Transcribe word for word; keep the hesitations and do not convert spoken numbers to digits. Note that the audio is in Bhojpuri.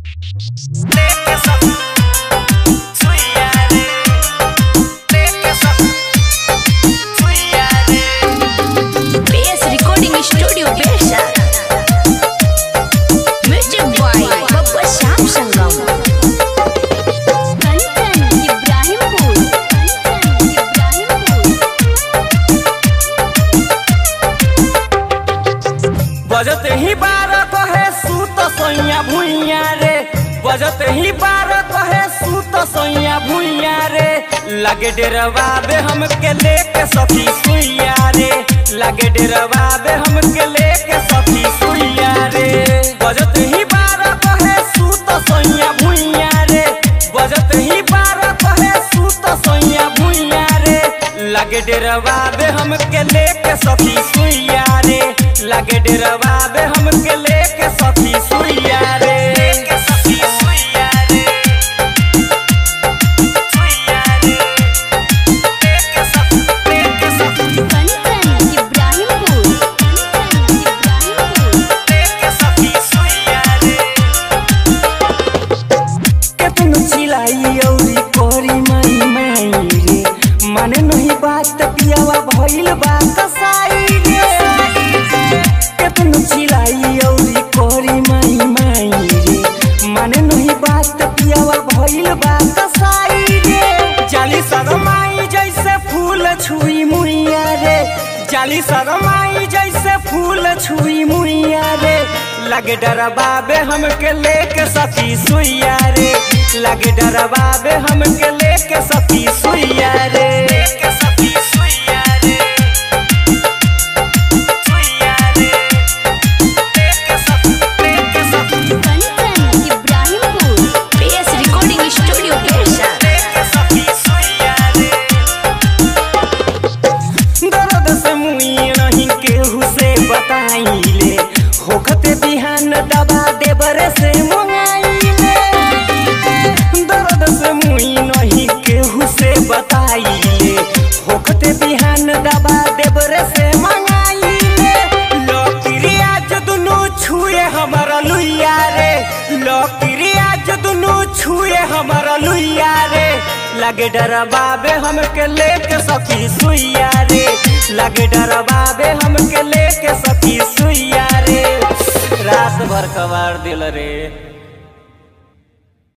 बजते ही बारह कहे सूत सोइया भुइया रे, बजते ही बारह कहे सूत सोइया भुइया रे। लगे डेरवाबे हमके लेके सखी सुइया रे, लगे डेरवाबे हमके लेके सखी सुइया रे। बजते ही बारह कहे सूत सोइया भुइया रे, बजते ही बारह कहे सूत सोइया भुइया रे। लगे डेरवाबे हमके लेके सखी सुइया रे, लगे डेरवाबे हमके लेके सखी सुइया रे। लेके सखी सुइया रे, सुइया रे, लेके सखी, लेके सखी कंचन इब्राहिमपुर, इब्राहिमपुर लेके सखी सुइया रे। केतनो चिल्लाई औरी कोरी माई माई रे, माने नहीं बात पियावा भइल बा कसाई रे। केतनो चिल्लाई औरी कोरी माई माई रे, माने नहीं बात पियावा भइल बा कसाई रे। जाली शरमाई जैसे फूल छुई मुइया रे, जाली शरमाई जैसे फूल छुई मुइया रे। लगे डरवाबे हमके लेके सखी सुइया रे, लगे डरवाबे हमके लेके सखी सुइया रे। लेके सखी सुइया रे, सुइया रे, लेके सखी, लेके सखी Kanchan Ibrahimpur, base recording studio केशा। लेके सखी सुइया रे। दर्द से मुई नहीं केहू से बताइले, होखते बिहान दबा देबरे से मंगाइले। दर्द से मुई नहीं केहू से बताइले, होखते बिहान दबा देबरे से मंगाइले। लोकिरी आज दुनु छुए हमारा लुइया रे, लोकिरी आज दुनु छुए हमारा लुइया रे। लगे डरवाबे हमके लेके सखी सुइया रे, लगे डरवाबे हमके लेके सखी सुइया रे। रात भर कवार दिल रे।